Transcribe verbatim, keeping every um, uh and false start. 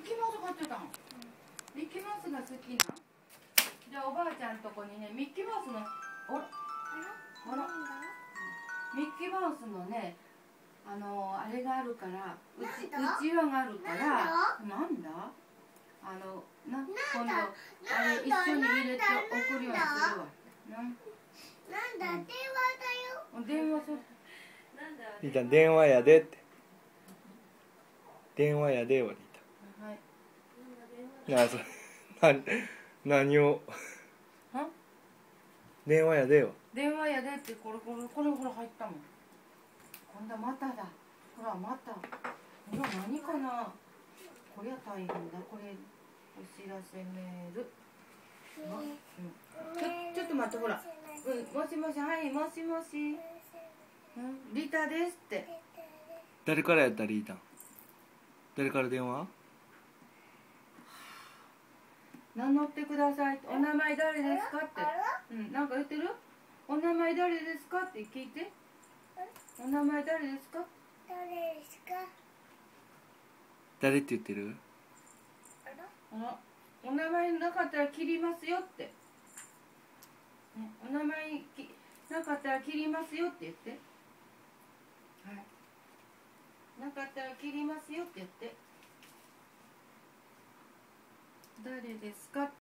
ッキーマウス買ってたの、うん、ミッキーマウスが好きな。じゃあおばあちゃんとこにねミッキーマウスのおらあらミッキーマウスのねあのあれがあるからうちうちわがあるからなんだあのな今度あれ一緒に入れて送るようにするわ。なんなんだ電話だよ。電話そう。 リータ電話やでって電話やではリータ。はい。なあそれな何を電話やでよ。 電話やでってこれこれこれほら入ったもん。今度はまただ。ほらまた。ほら何かな。これは大変だ。これお知らせメール。うん、ちょちょっと待ってほら。うん、もしもしはいもしもし。うん、リタですって。 誰からやったリータ。誰から電話？ 名乗ってください。お名前誰ですかって。うん、なんか言ってる？お名前誰ですかって聞いて。お名前誰ですか？誰ですか？ 誰って言ってる？ あら、お名前なかったら切りますよって。ね、お名前きなかったら切りますよって言って。はい。なかったら切りますよって言って。誰ですか？